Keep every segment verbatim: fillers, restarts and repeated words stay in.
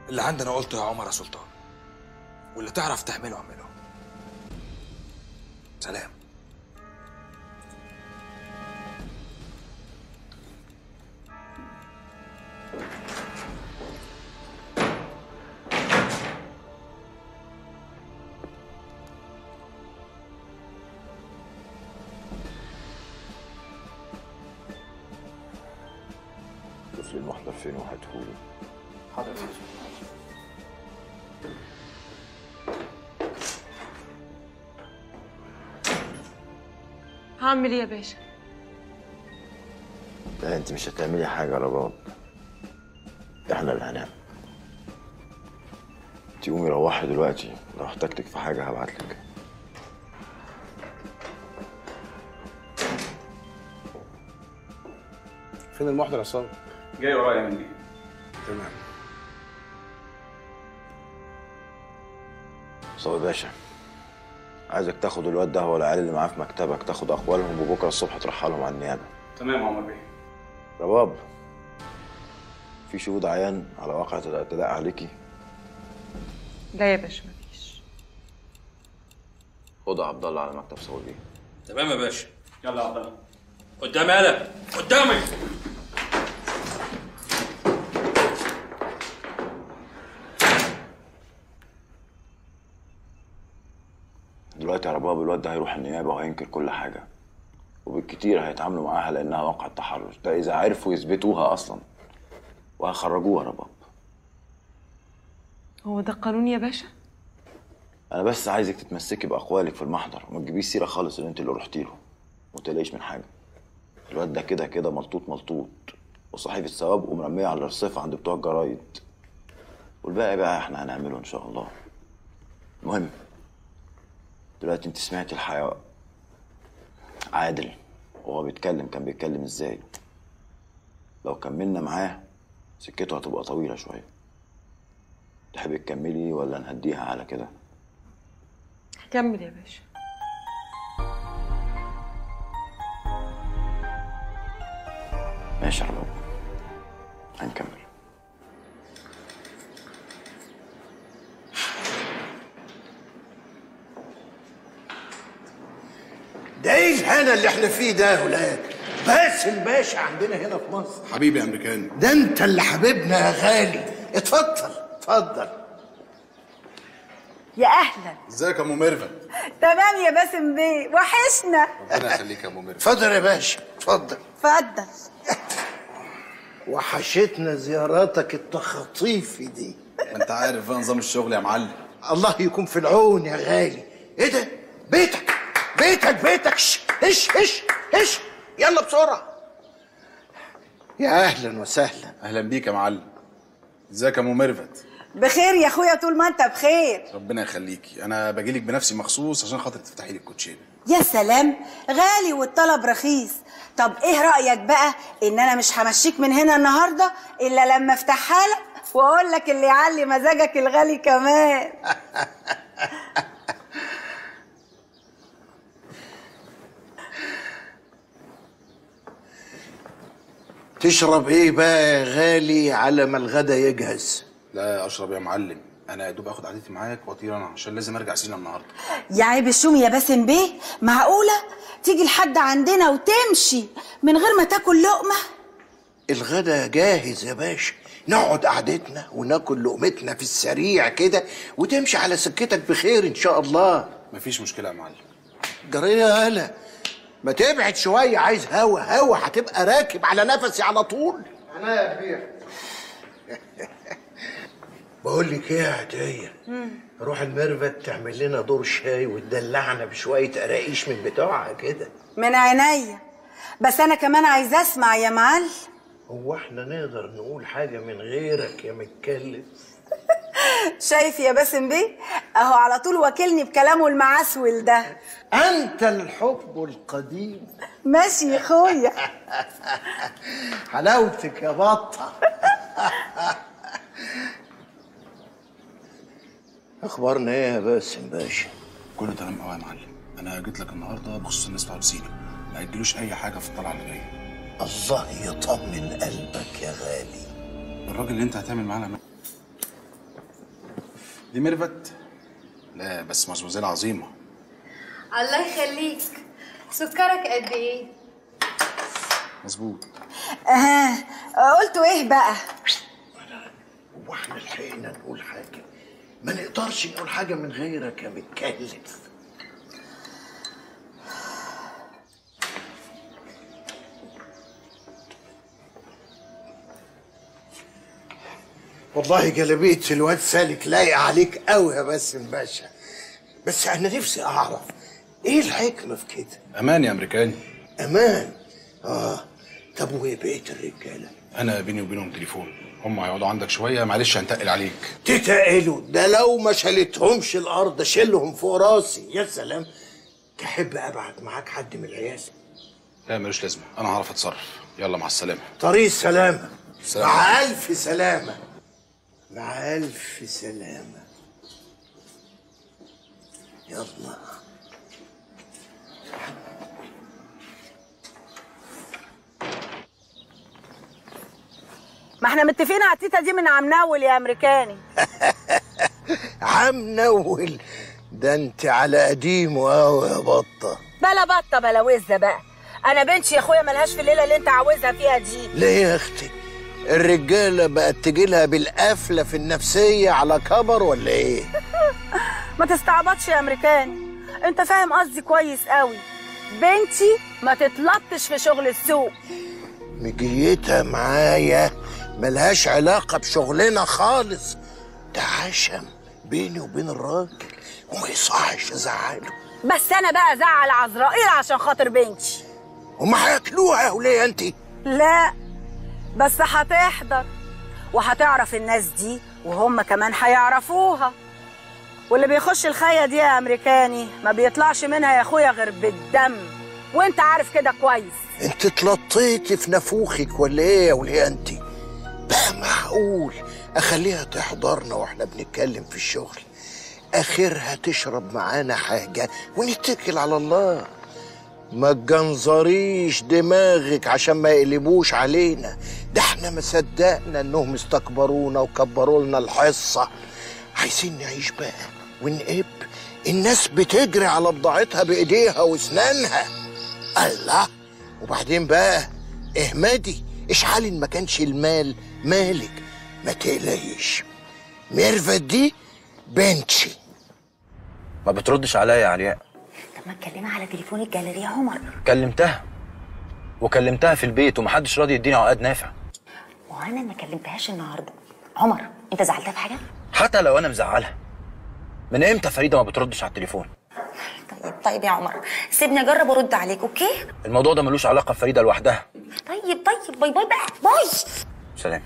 اللي عندنا قلته يا عمر يا سلطان، واللي تعرف تعمله اعمله. سلام. شوف لي المحضر فين وهاتهولي. حاضر يا فندم. هعمل ايه يا باشا؟ لا انت مش هتعملي حاجه يا رباب، احنا اللي هنعمل. انت قومي روحي دلوقتي، لو احتجتك في حاجه هبعتلك. فين المحضر يا عصام؟ جاي ورايا يا مندي. تمام. صبري باشا، عايزك تاخد الواد ده هو العيال اللي معاه في مكتبك، تاخد اقوالهم وبكره الصبح ترحلهم على النيابه. تمام يا عمر بيه. رباب، في شهود عيان على واقعة الاعتداء عليكي؟ لا يا باشا مفيش. خد يا عبد الله على مكتب صوري. تمام يا باشا. يلا يا عبد الله. قدامي انا، قدامي. دلوقتي يا رباب الواد ده هيروح النيابه وهينكر كل حاجه، وبالكتير هيتعاملوا معاها لانها واقعة تحرش، ده اذا عرفوا يثبتوها اصلا، وهيخرجوها يا رباب. هو ده القانون يا باشا؟ انا بس عايزك تتمسكي باقوالك في المحضر وما تجيبيش سيره خالص ان انت اللي رحتي له، وما تقلقيش من حاجه. الواد ده كده كده ملطوط ملطوط، وصحيفه ثواب ومرميه على الرصيف عند بتوع الجرايد، والباقي بقى احنا هنعمله ان شاء الله. المهم دلوقتي انت سمعتي الحياة عادل وهو بيتكلم كان بيتكلم ازاي. لو كملنا معاه سكته هتبقى طويلة شوية. تحبي تكملي ولا نهديها على كده؟ كمل يا باشا. ماشي يا رباب، هنكمل. ده ايه الهنا اللي احنا فيه ده يا ولاد؟ باسم باشا عندنا هنا في مصر. حبيبي يا امريكاني. ده انت اللي حبيبنا يا غالي. اتفضل اتفضل. يا اهلا. ازيك يا ام ميرفت؟ تمام يا باسم بيه، وحشنا. ربنا يخليك يا ام ميرفت. اتفضل يا باشا اتفضل. اتفضل. وحشتنا زياراتك التخطيفي دي. ما انت عارف بقى نظام الشغل يا معلم. الله يكون في العون يا غالي. ايه ده؟ بيتك بيتك بيتك. هش هش هش هش يلا بسرعه. يا اهلا وسهلا. اهلا بيك يا معلم. ازيك يا ام ميرفت؟ بخير يا اخويا طول ما انت بخير. ربنا يخليكي، انا باجيلك بنفسي مخصوص عشان خاطر تفتحي لي الكوتشينه. يا سلام، غالي والطلب رخيص. طب ايه رايك بقى ان انا مش همشيك من هنا النهارده الا لما افتحها لك واقول لك اللي يعلي مزاجك الغالي كمان. تشرب ايه بقى يا غالي على ما الغدا يجهز؟ لا اشرب يا معلم، انا يا دوب اخد عادتي معاك واطير انا عشان لازم ارجع سينا النهارده. يا عيب الشوم يا باسم بيه، معقوله تيجي لحد عندنا وتمشي من غير ما تاكل لقمه؟ الغدا جاهز يا باشا، نقعد قعدتنا وناكل لقمتنا في السريع كده وتمشي على سكتك بخير ان شاء الله. مفيش مشكله يا معلم. جريه يا هلا، ما تبعد شويه، عايز هوا هوا، هتبقى راكب على نفسي على طول. انا يا كبير. بقول لك ايه يا عديه، روح الميرفت تعمل لنا دور شاي وتدلعنا بشويه قراقيش من بتوعها كده. من عينيا، بس انا كمان عايزه اسمع يا معلم. هو احنا نقدر نقول حاجه من غيرك يا متكلف؟ شايف يا باسم بيه، اهو على طول واكلني بكلامه المعسول ده. انت الحب القديم. ماشي يا اخويا. حلاوتك يا بطه. اخبارنا ايه يا باسم باشا؟ كله تمام قوي يا معلم. انا جيت لك النهارده بخصوص الناس بتوع سينا، ما يديلوش اي حاجه في الطلعه اللي جايه. الله يطمن قلبك يا غالي. الراجل اللي انت هتعمل معاه دي ميرفت؟ لا بس مزوزيل عظيمه. الله يخليك. سكرك قد ايه؟ مظبوط. اه قلتوا ايه بقى؟ هو احنا لحقنا نقول حاجه؟ ما نقدرش نقول حاجه من غيرك يا متكلف. والله جلابيه الواد سالك لايقه عليك قوي يا باسم باشا، بس انا نفسي اعرف ايه الحكمه في كده؟ امان يا امريكاني. امان؟ اه. طب وايه بقيه الرجاله؟ انا بيني وبينهم تليفون، هم هيقعدوا عندك شويه، معلش هنتقل عليك. تتقلوا؟ ده لو ما شالتهمش الارض شيلهم فوق راسي. يا سلام. تحب ابعت معاك حد من العيال؟ لا ملوش لازمه، انا هعرف اتصرف. يلا مع السلامه. طريق السلامه. سلام. مع الف سلامه. مع الف سلامه. يلا. ما احنا متفقين على التيتا دي من عم نول يا امريكاني. عم نول ده انت على قديمه قوي يا بطه. بلا بطه بلا وزه بقى. انا بنتي يا اخويا ملهاش في الليله اللي انت عاوزها فيها دي. ليه يا اختي؟ الرجاله بقت تجيلها بالقفله في النفسيه على كبر ولا ايه؟ ما تستعبطش يا امريكاني، انت فاهم قصدي كويس قوي. بنتي ما تتلطش في شغل السوق. مجيتها معايا ملهاش علاقه بشغلنا خالص، ده عشم بيني وبين الراجل وما يصحش ازعله. بس انا بقى ازعل عزرائيل عشان خاطر بنتي. هما هياكلوها وليه انت؟ لا بس هتحضر وهتعرف الناس دي وهم كمان هيعرفوها. واللي بيخش الخية دي يا امريكاني ما بيطلعش منها يا اخويا غير بالدم، وانت عارف كده كويس. انت اتلطيتي في نافوخك ولا ايه يا وليه انت؟ بقى معقول اخليها تحضرنا واحنا بنتكلم في الشغل؟ اخرها تشرب معانا حاجه ونتكل على الله. ما تجنزريش دماغك عشان ما يقلبوش علينا، ده احنا ما صدقنا انهم استكبرونا وكبروا لنا الحصه. عايزين نعيش بقى ونقب. الناس بتجري على بضاعتها بايديها واسنانها. الله. وبعدين بقى اهمدي اشحال ان ما كانش المال مالك. ما تقلقيش، ميرفت دي بنتي. ما بتردش عليا يا علياء. طب ما تكلمها على تليفون الجاليريا يا عمر. كلمتها وكلمتها في البيت ومحدش راضي يديني عقد نافع. وانا ما كلمتهاش النهارده. عمر انت زعلتها في حاجه؟ حتى لو انا مزعلها، من امتى فريده ما بتردش على التليفون؟ طيب طيب يا عمر سيبني اجرب ارد عليك. اوكي؟ الموضوع ده ملوش علاقه بفريده لوحدها. طيب طيب باي باي بقى. باي. سلام.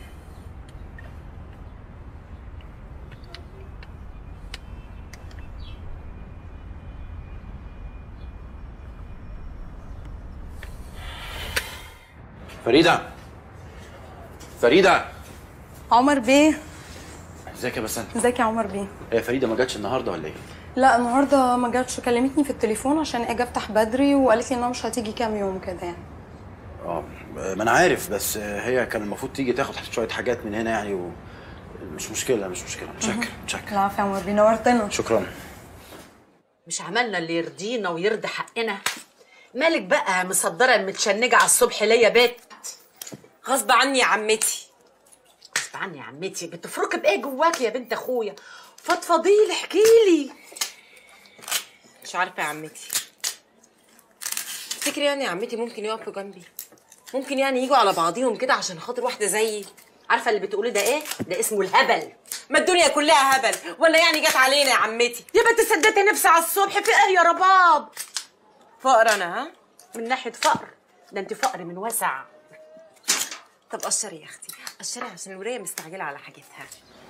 فريده فريده. عمر بيه. ازيك يا بسنت؟ ازيك يا عمر بيه؟ هي فريده ما جاتش النهارده ولا ايه؟ لا النهارده ما جاتش، كلمتني في التليفون عشان اجي افتح بدري وقالت لي انها مش هتيجي كام يوم كده يعني. اه ما انا عارف، بس هي كان المفروض تيجي تاخد شويه حاجات من هنا يعني و... مش مشكله مش مشكله. متشكر متشكر. العفو يا عمر بيه، نورتنا. شكرا. مش عملنا اللي يرضينا ويرضي حقنا؟ مالك بقى مصدره متشنجه على الصبح ليا بيت؟ غصب عني يا عمتي. غصب عني يا عمتي؟ بتفركي بايه جواكي يا بنت اخويا؟ فضفضيلي احكيلي. مش عارفه يا عمتي، تفتكري يعني يا عمتي ممكن يقفوا جنبي؟ ممكن يعني يجوا على بعضيهم كده عشان خاطر واحده زيي؟ عارفه اللي بتقولي ده ايه؟ ده اسمه الهبل. ما الدنيا كلها هبل ولا يعني جت علينا يا عمتي؟ يا بنت سدتي نفسي على الصبح في ايه يا رباب؟ فقر انا؟ ها؟ من ناحيه فقر؟ ده انت فقر من وسع. طب قشري يا اختي قشري عشان الولايه مستعجله على حاجتها.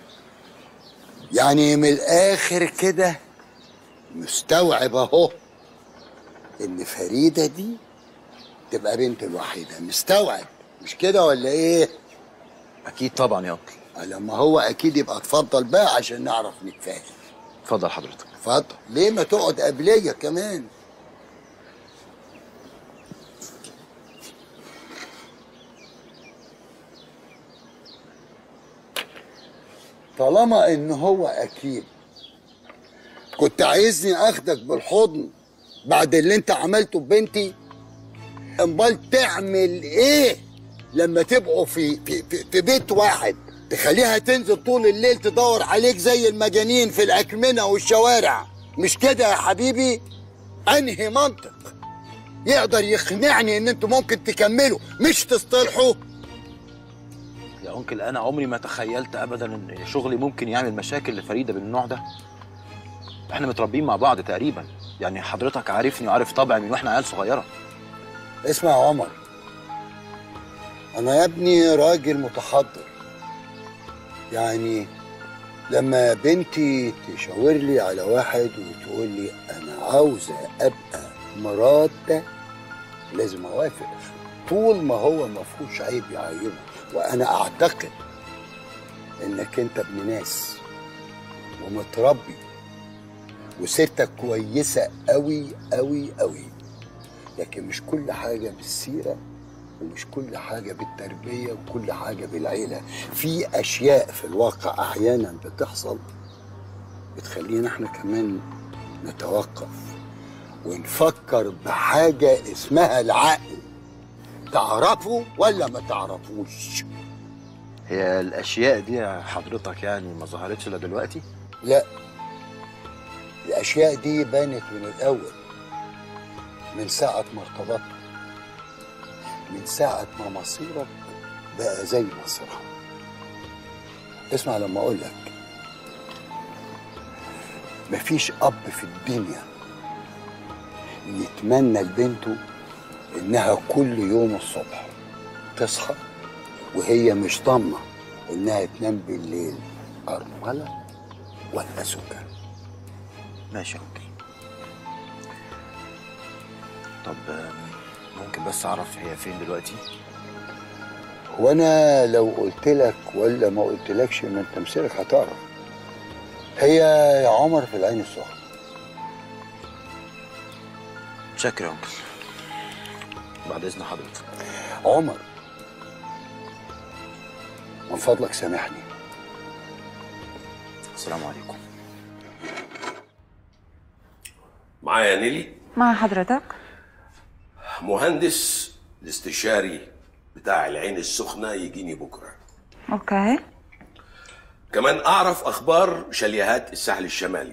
يعني من الاخر كده مستوعب اهو ان فريده دي تبقى بنت الوحيده. مستوعب مش كده ولا ايه؟ اكيد طبعا يا اطل. لما هو اكيد يبقى اتفضل بقى عشان نعرف نتفاهم. اتفضل حضرتك. اتفضل. ليه ما تقعد قبليه كمان؟ طالما ان هو اكيد كنت عايزني اخدك بالحضن بعد اللي انت عملته ببنتي؟ امال تعمل ايه لما تبقوا في في في, في بيت واحد؟ تخليها تنزل طول الليل تدور عليك زي المجانين في الاكمنه والشوارع، مش كده يا حبيبي؟ انهي منطق يقدر يقنعني ان انتوا ممكن تكملوا مش تصطلحوا؟ يا انكل انا عمري ما تخيلت ابدا ان شغلي ممكن يعمل مشاكل لفريده بالنوع ده. احنا متربيين مع بعض تقريبا، يعني حضرتك عارفني وعارف طبعي من واحنا عيال صغيره. اسمع يا عمر، انا يا ابني راجل متحضر، يعني لما بنتي تشاور لي على واحد وتقول لي انا عاوزه ابقى مرات ده لازم اوافق، طول ما هو ما فيهوش عيب يعيبه. وانا اعتقد انك انت ابن ناس ومتربي وسيرتك كويسه قوي قوي قوي، لكن مش كل حاجه بالسيره ومش كل حاجه بالتربيه وكل حاجه بالعيله. في اشياء في الواقع احيانا بتحصل بتخلينا احنا كمان نتوقف ونفكر بحاجه اسمها العقل. تعرفوا ولا ما تعرفوش؟ هي الاشياء دي يا حضرتك يعني ما ظهرتش الا دلوقتي؟ لا، الاشياء دي بانت من الاول، من ساعه ما ارتبطت، من ساعه ما مصيرك بقى زي مصيرها. اسمع لما اقول لك، مفيش اب في الدنيا يتمنى لبنته انها كل يوم الصبح تصحى وهي مش ضامنه انها تنام بالليل ارمله ولا سكر. ماشي يا انكل. طب ممكن بس اعرف هي فين دلوقتي؟ وانا لو قلت لك ولا ما قلتلكش ما انت مسيرك هتعرف. هي يا عمر في العين السخنه. شكرا يا انكل. بعد اذن حضرتك. عمر من فضلك سامحني. السلام عليكم. معايا نيلي؟ مع حضرتك. مهندس الاستشاري بتاع العين السخنة يجيني بكرة. اوكي. كمان أعرف أخبار شاليهات الساحل الشمالي.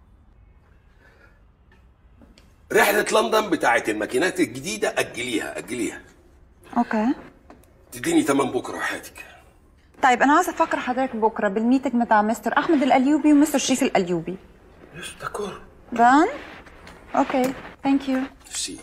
رحلة لندن بتاعت الماكينات الجديدة أجليها أجليها. اوكي. تديني تمام بكرة وحياتك. طيب انا عايزه افكر حضرتك بكره بالميتنج بتاع مستر احمد الأليوبي ومستر شريف الأليوبي. يس داكور. دان؟ اوكي، ثانك يو. ميرسي.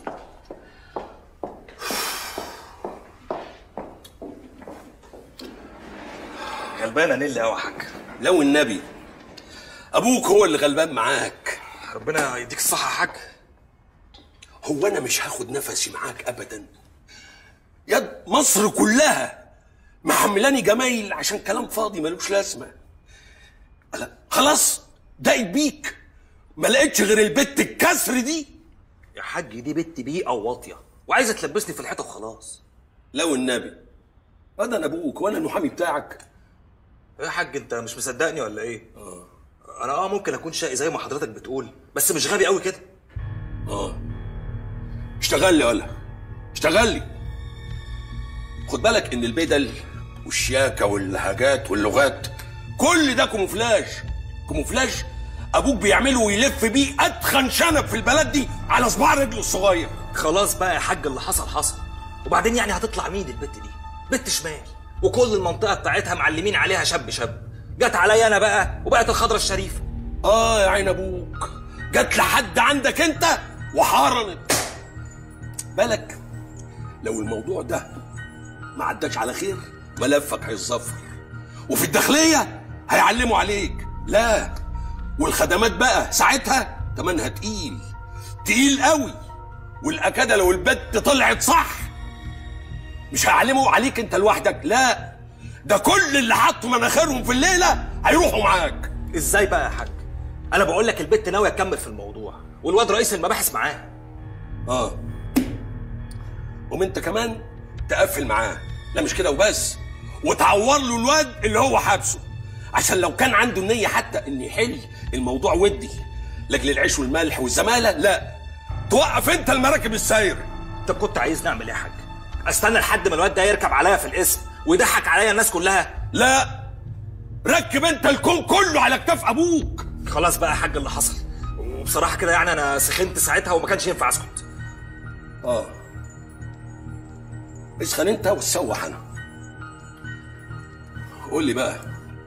غلبانه نيلي قوي يا حاج. لو النبي ابوك هو اللي غلبان معاك. ربنا يديك الصحه يا حاج. هو انا مش هاخد نفسي معاك ابدا. يا مصر كلها محملاني جمايل عشان كلام فاضي ملوش لازمه. لا خلاص دقت بيك، ما لقيتش غير البت الكسر دي. يا حاج دي بنت بيئه وواطيه وعايزه تلبسني في الحيطه وخلاص. لو النبي هذا انا ابوك وانا المحامي بتاعك. يا حاج انت مش مصدقني ولا ايه؟ اه انا اه ممكن اكون شقي زي ما حضرتك بتقول، بس مش غبي قوي كده. اه اشتغل لي ولا اشتغل لي. خد بالك ان البدل والشياكه واللهجات واللغات كل ده كوموفلاج. كوموفلاج ابوك بيعمله ويلف بيه اتخن شنب في البلد دي على صباع رجله الصغير. خلاص بقى يا حاج اللي حصل حصل. وبعدين يعني هتطلع مين البت دي؟ بنت شمال وكل المنطقه بتاعتها معلمين عليها شاب شاب. جت عليا انا بقى وبقت الخضره الشريفه. اه يا عين ابوك، جت لحد عندك انت وحارنت. بالك لو الموضوع ده ما عداش على خير ملفك هيتظفر، وفي الداخليه هيعلموا عليك. لا والخدمات بقى ساعتها تمنها تقيل تقيل قوي. والاكاده لو البت طلعت صح مش هيعلموا عليك انت لوحدك، لا ده كل اللي حطوا مناخيرهم في الليله هيروحوا معاك. ازاي بقى يا حاج؟ انا بقول لك البت ناويه تكمل في الموضوع والواد رئيس المباحث معاها. اه قوم انت كمان تقفل معاه. لا مش كده وبس، وتعور له الواد اللي هو حابسه، عشان لو كان عنده النيه حتى ان يحل الموضوع ودي لاجل العيش والملح والزماله؟ لا، توقف انت المراكب السايره. انت كنت عايز نعمل ايه يا حاج؟ استنى لحد ما الواد ده يركب عليا في الاسم ويضحك عليا الناس كلها؟ لا، ركب انت الكون كله على كتاف ابوك. خلاص بقى يا حاج اللي حصل، وبصراحه كده يعني انا سخنت ساعتها وما كانش ينفع اسكت. اه اسخن انت وتسوح انا. قول لي بقى،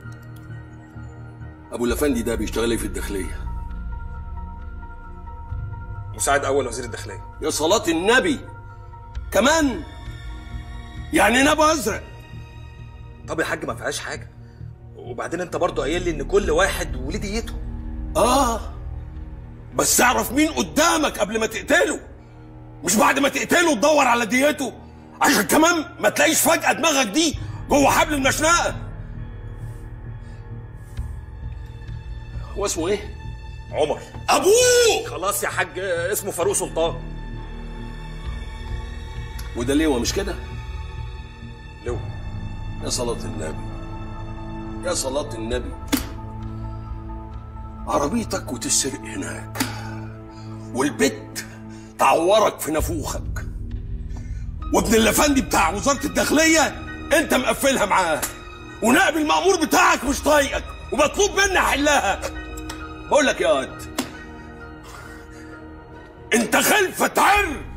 ابو الافندي ده بيشتغل ايه في الداخليه؟ مساعد اول وزير الداخليه. يا صلاه النبي، كمان يعني نبي ازرق؟ طب يا حاج ما فيهاش حاجه، وبعدين انت برضو قايل لي ان كل واحد وليه ديته. اه بس اعرف مين قدامك قبل ما تقتله، مش بعد ما تقتله تدور على ديته، عشان كمان ما تلاقيش فجأة دماغك دي جوه حبل المشنقة. هو اسمه ايه؟ عمر. ابوه. خلاص يا حاج اسمه فاروق سلطان. وده ليه مش كده؟ لو يا صلاة النبي، يا صلاة النبي، عربيتك وتسرق هناك، والبت تعورك في نافوخك، وابن الافندي بتاع وزارة الداخلية انت مقفلها معاه، ونائب المأمور بتاعك مش طايقك ومطلوب مني احلها. بقول لك يا واد، انت خلفة عر